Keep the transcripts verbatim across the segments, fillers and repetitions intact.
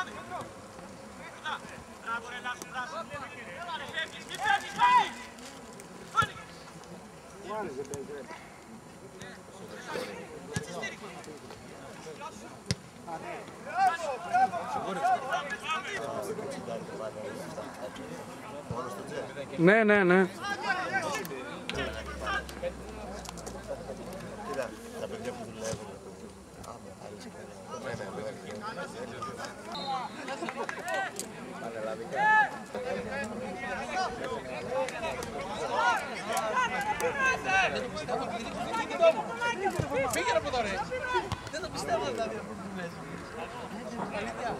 Ναι, ναι, ναι. Τα παιδιά που δουλεύουν. Πήγαινε από εδώ ρε. Δεν το πιστεύω δηλαδή αυτό που λες. Αλήθεια.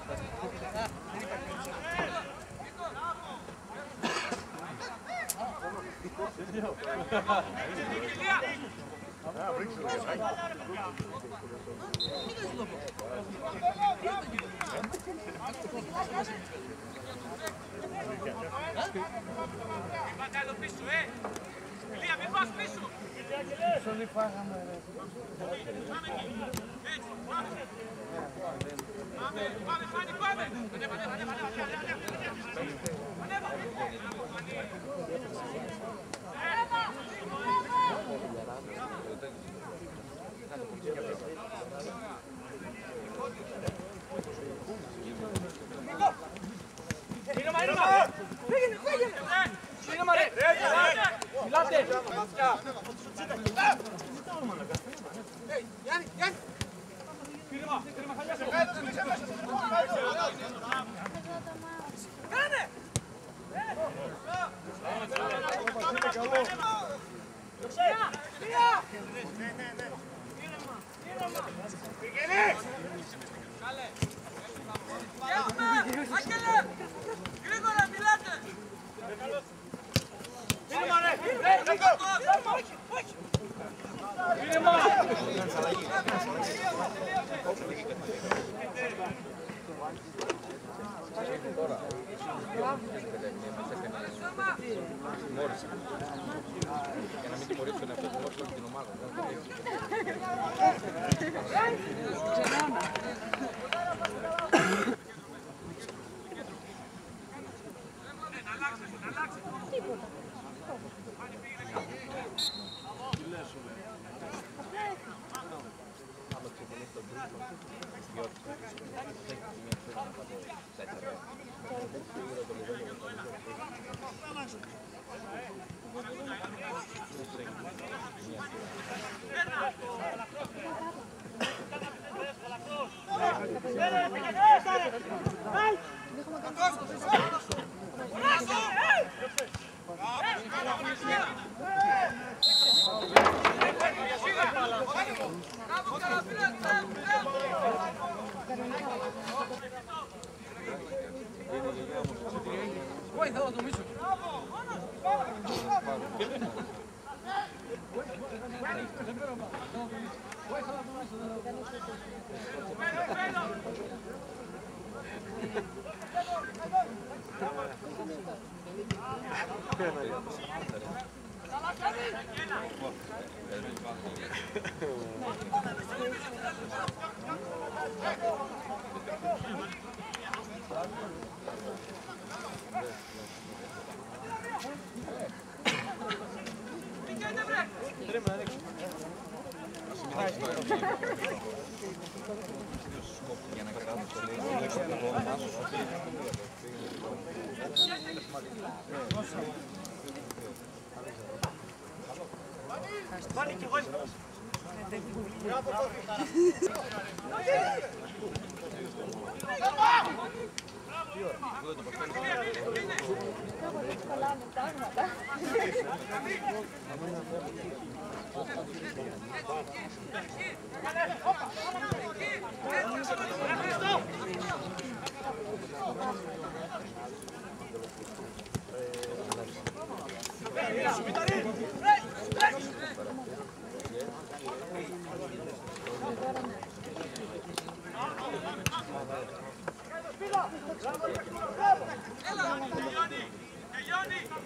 Πατάλο πίσω, ε! Ηλία, μην πας πίσω! Όλοι φάγαμε ρε. Πάμε εκεί! Έτσι, πάμε! Πάμε, πάμε, Φάνη, πάμε! Ανέβα, ανέβα, ανέβα, ανέβα! Ήρεμα, ήρεμα! Φύγαινε, φύγαινε! Ήρεμα ρε! Μιλάτε! Γιάννη, Γιάννη! Ήρεμα, ήρεμα, χαλιάσαι! Κάνε! Λία! Ήρεμα, ήρεμα! Πήγαινε! Καλέ! Άγγελε! Γρήγορα, μιλάτε! Ήρεμα ρε! Όχι, όχι! Ήρεμα! Για να μην τιμωρήσω τον εαυτό του όπως την ομάδα. Όχι, θέλω να το μίσω. Για να κρατάμε το λίγο. Πάλι κι εγώ!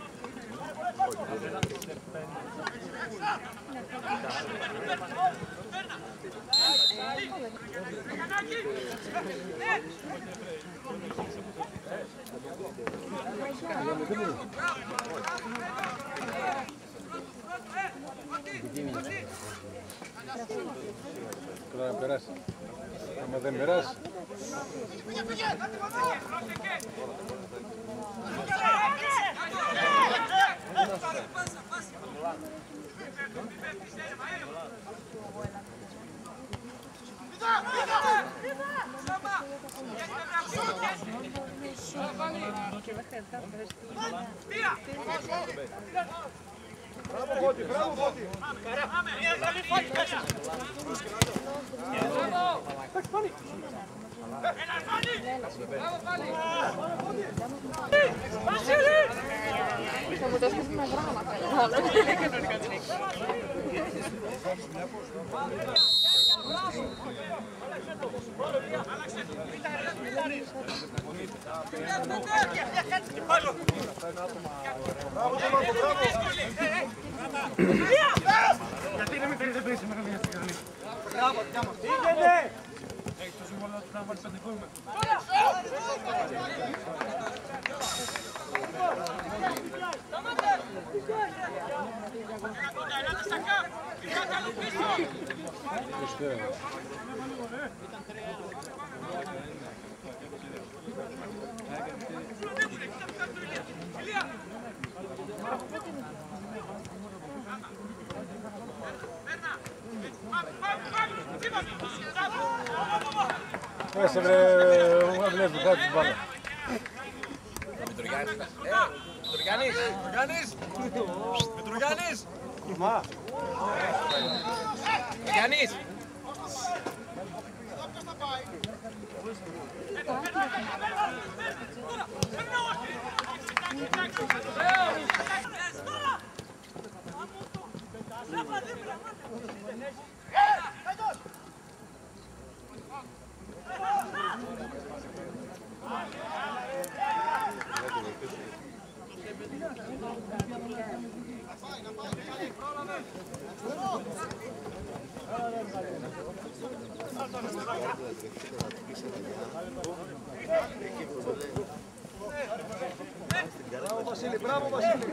Τελειώνει! Τώρα να περάσει. Άμα δεν περάσει. Μπράβο Φώτη, μπράβο Φώτη. Θα μου το έστειλες με γράμματα. Γιατί να μην θέλει δεν πέσει με καμία στιγμή. Μπράβο, διά μας. Πήγαινε! Έχει το σύμβολο του να βάλει πέντε κόμμα. Μέσα βρε, μου βλέπεις κάτι την μπάλα. Μητρογιάννης. Μητρογιάννης. Μητρογιάννης. Μητρογιάννης. Μα. Μητρογιάννης. Μπράβο Βασίλη, μπράβο Βασίλη.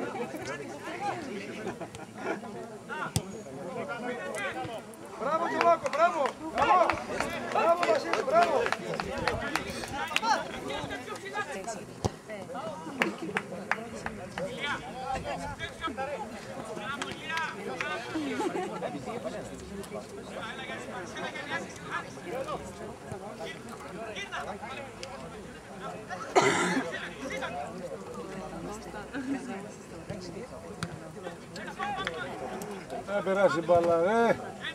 Μπράβο Τζολάκο, μπράβο. Μπράβο. Μπράβο Βασίλη, μπράβο. Θα περάσει μπάλα, ε!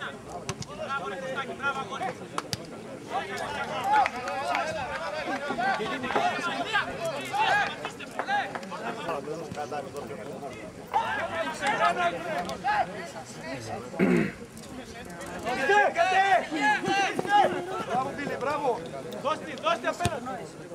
Μπράβο Φίλη, μπράβο. Δώστε, δώστε απέναντι.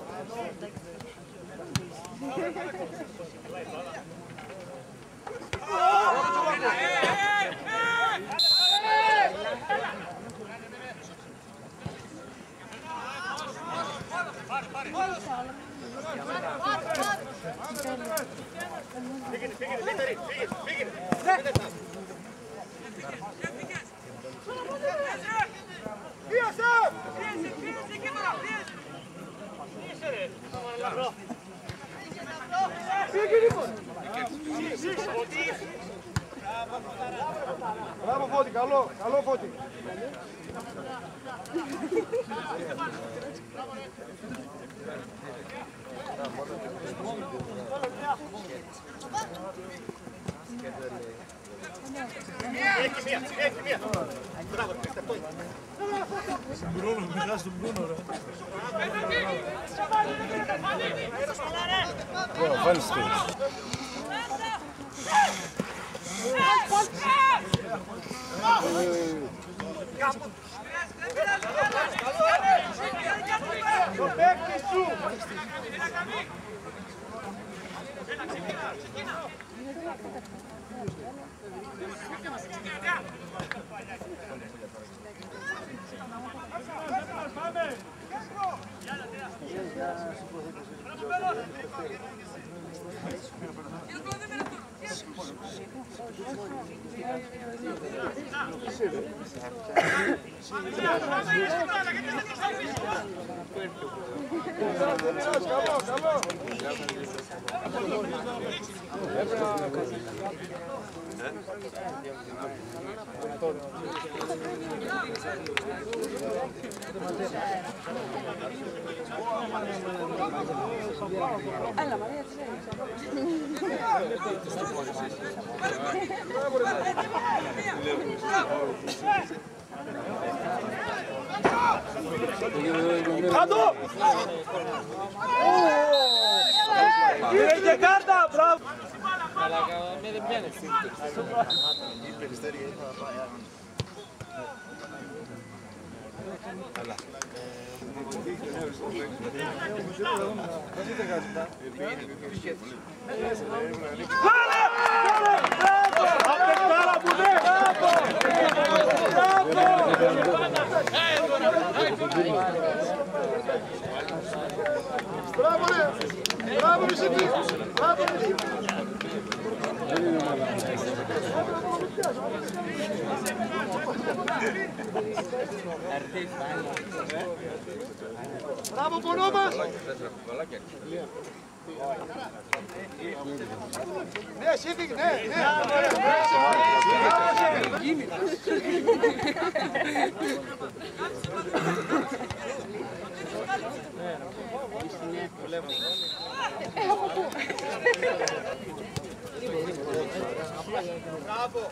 Μπράβο Φώτη, καλό, καλό Φώτη. Έχει μία, έχει μία. Μπράβο, πίστε αυτό. Μπρούνο, μιλάς του Μπρούνο, ρε. Ωραία, βάλεις το. Το παίκτη σου. Έλα Μαρία, τι Κάτω! Πήρε και κάρτα, μπράβο! Αλλά με δεν πιάνει. Μπράβο ρε! Μπράβο ρε Σιντή! Μπράβο ρε! Μπράβο πονό μας! Ναι, Σιντή, ναι, ναι! Μπράβο!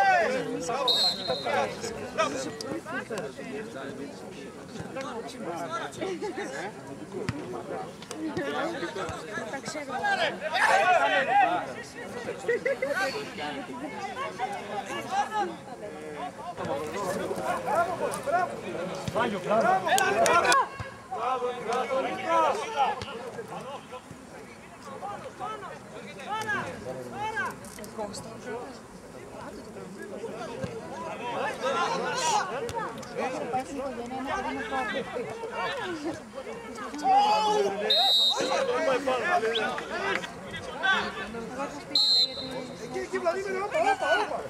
Εκεί, εκεί, Βλαδίμηρε, όπα, όπα, όπα.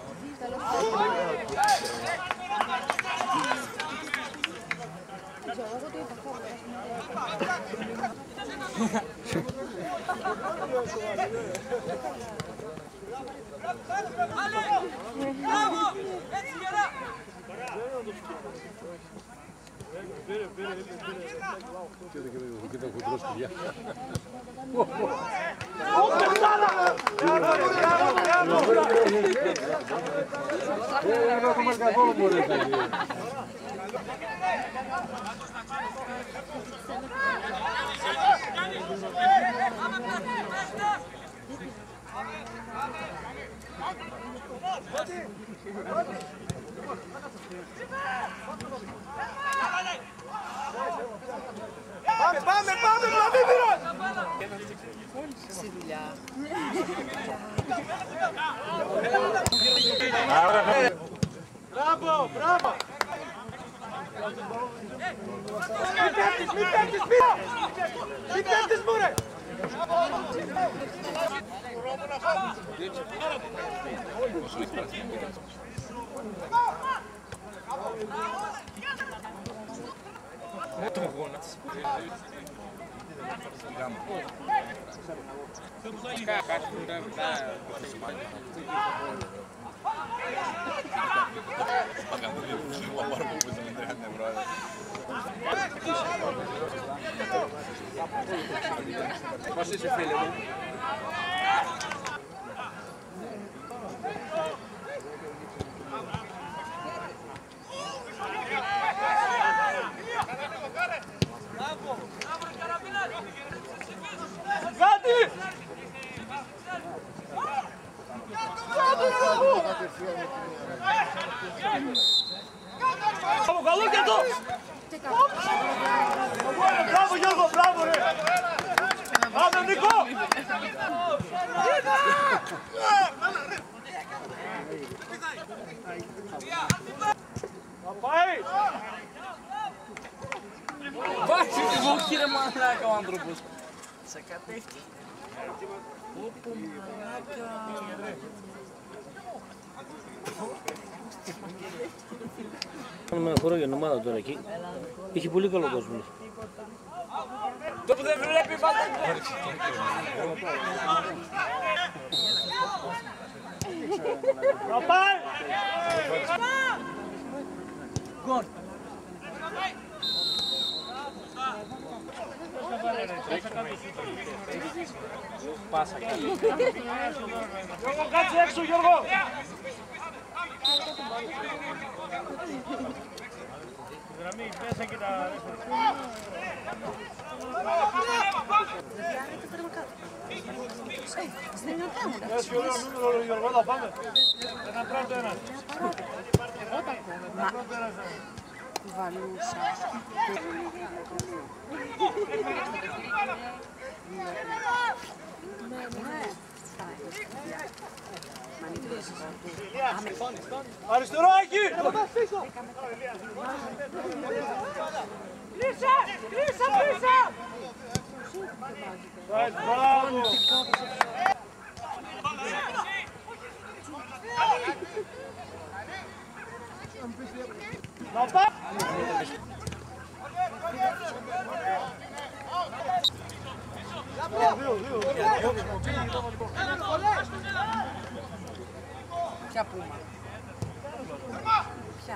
Μπράβο! Έτσι γερά! Κοίτα κουτρός παιδιά. Ένα το μαρκαδόρο μου ρε τα γύρω. Πάμε, πάμε, πάμε, Βλαδίμηρος! στη δουλειά. Μπράβο, μπράβο! Μην πέφτεις, μην πέφτεις, μην πέφτεις μου ρε! Πώς είσαι φίλε μου? Κάτι! Μπράβο, καλό και αυτό! Μπράβο Γιώργο, μπράβο ρε! Πάμε Νίκο! Βάζει τη βούκη ρε μαλάκα ο άνθρωπος. Σε κατεύχει. Όπο μαλάκα. Κάνουμε ένα χώρο για ομάδα τώρα εκεί. Είχε πολύ καλό κόσμο. Το που δεν βλέπει πάντα. Να πάει! Γκολ. Πάσα καλή. Γιώργο, κάτσε έξω, Γιώργο! Γραμμή, μέσα και τα... Έχει ωραίο νούμερο, Γιώργο, θα πάμε. Ένα πρώτο ένα. Βαλούσα. Αριστερό, εκεί! Κλείσε! Κλείσε! Κλείσε! Μπράβο! Να πάει! Ποια πούμα. Ποια.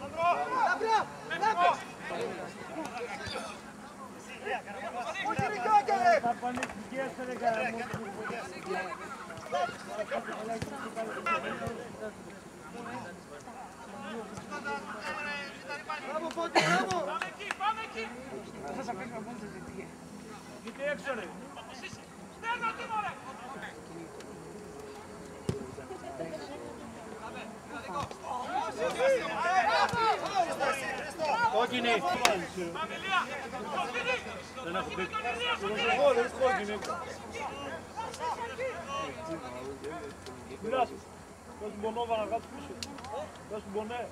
Μπράβο, Φώτη, μπράβο! Πάμε εκεί, πάμε εκεί! Κοίτα έξω, ρε! Στέλνω τι μωρέ! Κόκκινη! Πάμε Λία! Κόκκινη! Δεν έχω πει. Κόκκινη! Εγώ δεν κόκκινη. Μιλάς. Δώσ' του Μπονόβα να κάτω πίσω. Δώσ' του Μπονέ.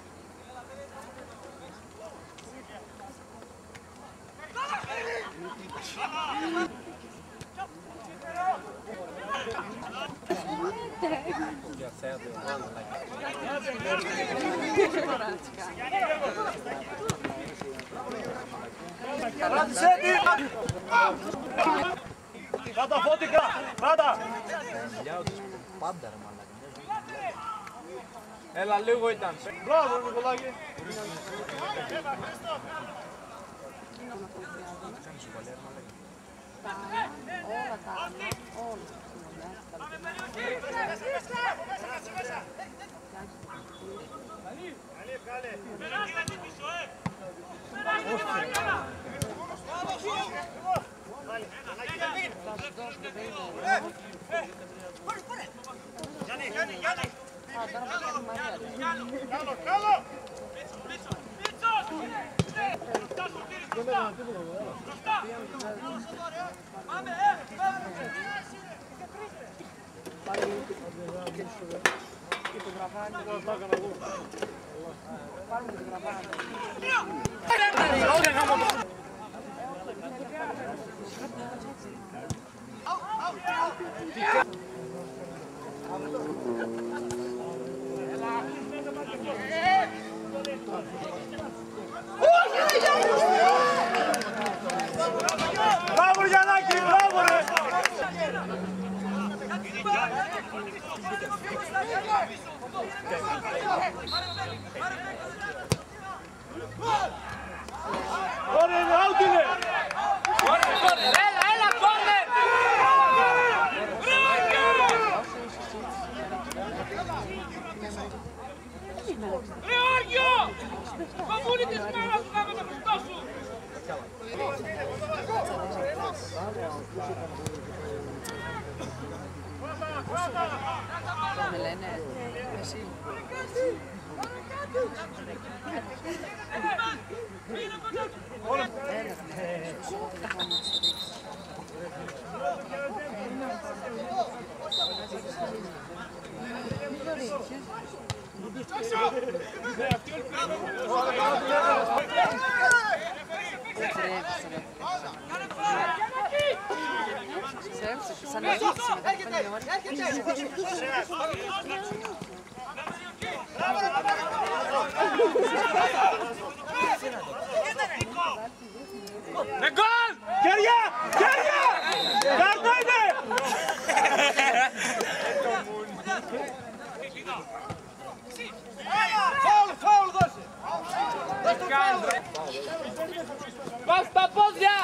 Κράτησε τη! Κράτα Φώτικα! Κράτα! Έλα λίγο ήταν. Μπράβο Νικολάκη! Όλα τα άλλα, όλα. Πάμε περιοχή! Περάστε την πίσω, ε! Περάστε την παρακαλά! Γιάννη, Γιάννη, Γιάννη! Καλό, καλό! Πίτσο, πίτσο, πίτσο! Μπροστά σου κύριε, μπροστά! Μπροστά! Πάμε, ε! Και το γραβάνι. Πάρουμε το γραβάνι. Μπράβο Γιαννάκη, μπράβο ρε! Ωραία, είναι out είναι! Έλα, έλα, κόρνερ! Γεώργιο! Κομμούνι της μάρας σου κάμε το πιστό σου! Με λένε, εσύ. Ναι, αυτή όλη Με γκολ! Χέρια! Χέρια! Κάρτα είναι! Φάουλ, φάουλ δώσε! Δώσε το φάουλ! Πας τα πόδια!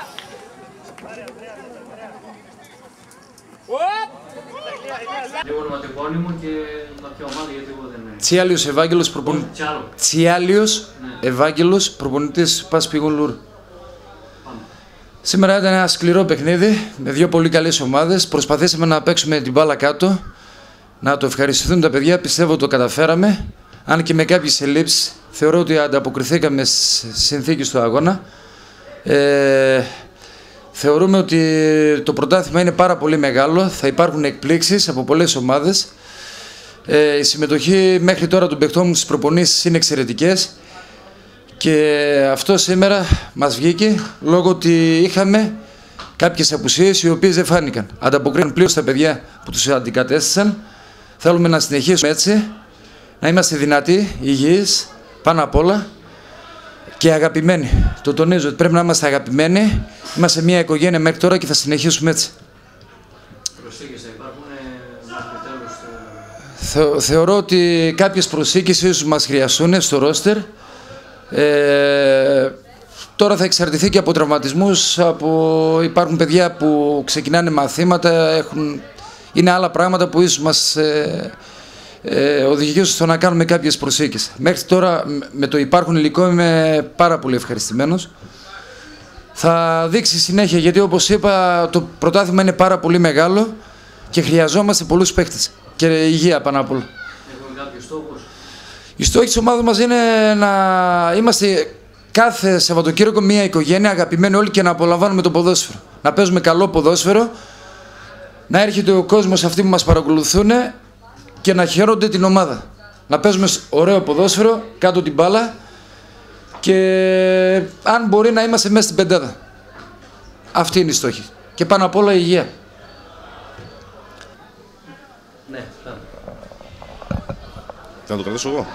Λίγο ονοματεπώνυμο και να ποια ομάδα, γιατί εγώ δεν είναι. Τσιάλιος Ευάγγελος, προπονη... Τσιάλο. Τσιάλιος Ευάγγελος, προπονητής Πας Πηγών Λούρ. Σήμερα ήταν ένα σκληρό παιχνίδι με δύο πολύ καλές ομάδες. Προσπαθήσαμε να παίξουμε την μπάλα κάτω, να το ευχαριστηθούν τα παιδιά. Πιστεύω το καταφέραμε. Αν και με κάποιες ελλείψεις, θεωρώ ότι ανταποκριθήκαμε στις συνθήκες του αγώνα. Ε, θεωρούμε ότι το πρωτάθλημα είναι πάρα πολύ μεγάλο. Θα υπάρχουν εκπλήξεις από πολλές ομάδες. Ε, η συμμετοχή μέχρι τώρα των παιχτών μου στις προπονήσεις είναι εξαιρετικές. Και αυτό σήμερα μας βγήκε λόγω ότι είχαμε κάποιες απουσίες οι οποίες δεν φάνηκαν. Ανταποκρίνουν πλήρως τα παιδιά που τους αντικατέστησαν. Θέλουμε να συνεχίσουμε έτσι, να είμαστε δυνατοί, υγιείς, πάνω απ' όλα και αγαπημένοι. Το τονίζω ότι πρέπει να είμαστε αγαπημένοι. Είμαστε μια οικογένεια μέχρι τώρα και θα συνεχίσουμε έτσι. Προσήγες θα υπάρχουν μέχρι τέλος? Θε, θεωρώ ότι κάποιες προσήγες ίσως μας χρειαστούν στο ρόστερ. Ε, τώρα θα εξαρτηθεί και από τραυματισμούς, από... υπάρχουν παιδιά που ξεκινάνε μαθήματα, έχουν... είναι άλλα πράγματα που ίσως μας ε, ε, οδηγήσουν στο να κάνουμε κάποιες προσήκες. Μέχρι τώρα με το υπάρχον υλικό είμαι πάρα πολύ ευχαριστημένος. Θα δείξει συνέχεια, γιατί όπως είπα το πρωτάθλημα είναι πάρα πολύ μεγάλο και χρειαζόμαστε πολλούς παίκτες και υγεία πάνω απ' όλα. Έχουμε κάποιους στόχους? Η στόχη της ομάδας μας είναι να είμαστε κάθε Σαββατοκύριακο μια οικογένεια, αγαπημένοι όλοι, και να απολαμβάνουμε το ποδόσφαιρο. Να παίζουμε καλό ποδόσφαιρο, να έρχεται ο κόσμος αυτοί που μας παρακολουθούν και να χαίρονται την ομάδα. Να παίζουμε ωραίο ποδόσφαιρο, κάτω την μπάλα και αν μπορεί να είμαστε μέσα στην πεντάδα. Αυτή είναι η στόχη. Και πάνω απ' όλα η υγεία. Ναι, θα. Να το κρατήσω εγώ.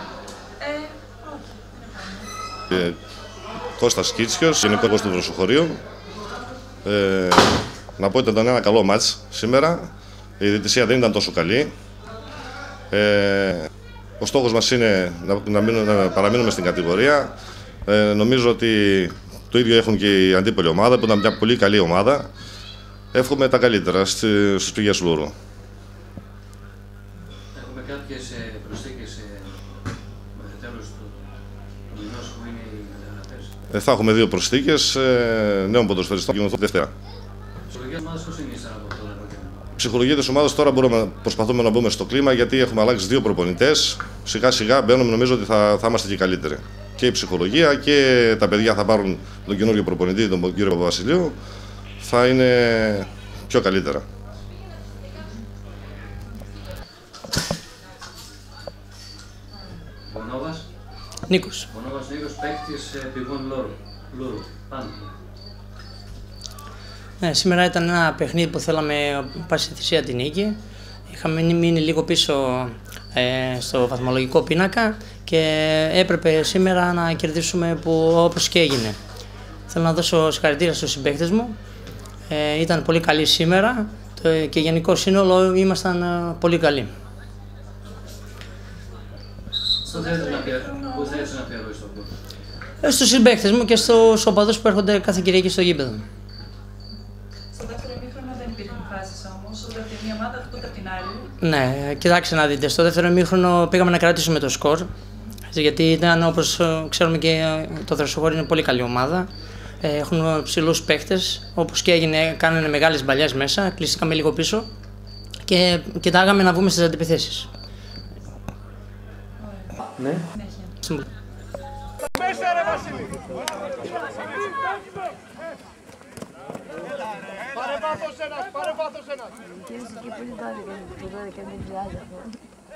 Ε, Κώστας Κίτσιος, γενικός του Βροσοχωρίου. Ε, να πω ότι ήταν ένα καλό μάτς σήμερα. Η διαιτησία δεν ήταν τόσο καλή. Ε, ο στόχος μας είναι να, να, μείνουμε, να παραμείνουμε στην κατηγορία. Ε, νομίζω ότι το ίδιο έχουν και η αντίπολη ομάδα, που ήταν μια πολύ καλή ομάδα. Εύχομαι τα καλύτερα στις πηγές Λούρου. Έχουμε κάποιες προσθήκες μέχρι τέλος του μηνός που είναι οι μεταγραφές. Ε, θα έχουμε δύο προσθήκες ε, νέων ποδοσφαιριστών και Δευτέρα. Η ψυχολογία της ομάδας πώς είναι ύστερα από αυτό το απόγευμα? Η ψυχολογία της ομάδας τώρα μπορούμε, προσπαθούμε να μπούμε στο κλίμα, γιατί έχουμε αλλάξει δύο προπονητές. Σιγά σιγά μπαίνουμε, νομίζω ότι θα, θα είμαστε και καλύτεροι. Και η ψυχολογία και τα παιδιά θα πάρουν τον καινούργιο προπονητή, τον κύριο Παπαβασιλείου, θα είναι πιο καλύτερα. Βονόβας. Νίκος. Βονόβας Νίκος, παίκτης Πηγών Λούρου. Πάνω. Ναι, σήμερα ήταν ένα παιχνίδι που θέλαμε πάση θυσία την νίκη. Είχαμε μείνει λίγο πίσω ε, στο βαθμολογικό πίνακα και έπρεπε σήμερα να κερδίσουμε που, όπως και έγινε. Θέλω να δώσω συγχαρητήρια στους συμπαίκτες μου. Ε, ήταν πολύ καλή σήμερα το, και γενικό σύνολο ήμασταν ε, πολύ καλοί. Πού θέλεις να αφιερώσεις τον κόσμο? Ε, στους συμπαίκτες μου και στους οπαδούς που έρχονται κάθε Κυριακή στο γήπεδο. Στο δεύτερο ημίχρονο δεν υπήρχαν φάσεις όμως, ούτε από τη μία ομάδα ούτε από την άλλη. Ναι, κοιτάξτε να δείτε. Στο δεύτερο ημίχρονο πήγαμε να κρατήσουμε το σκορ. Γιατί ήταν, όπως ξέρουμε, και το Δροσοχώρι είναι πολύ καλή ομάδα. Έχουν ψηλούς παίχτες, όπως και έγινε, κάνανε μεγάλες μπαλιές μέσα. Κλειστήκαμε λίγο πίσω και κοιτάγαμε να βγούμε στις αντιπιθέσεις. Ναι. Μέσα ρε Βασίλη! Πάρε βάθος ένας, πάρε βάθος ένας!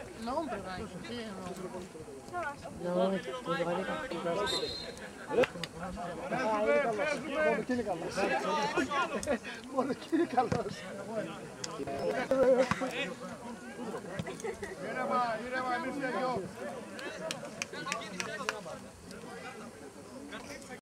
No, Μόνο και είναι καλός. Μόνο και είναι καλός.